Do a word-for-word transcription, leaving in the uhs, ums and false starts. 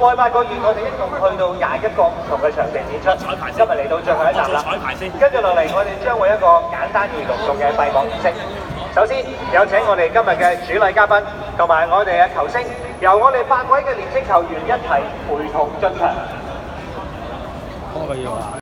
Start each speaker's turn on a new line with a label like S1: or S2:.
S1: 過去八個月，我哋一共去到廿一個唔同嘅場地展出。今日嚟到最後一集啦，跟住落嚟，我哋將會一個簡單而隆重嘅閉幕儀式。首先有請我哋今日嘅主禮嘉賓同埋我哋嘅球星，由我哋八位嘅年輕球員一齊陪同進場。
S2: 開個要啊！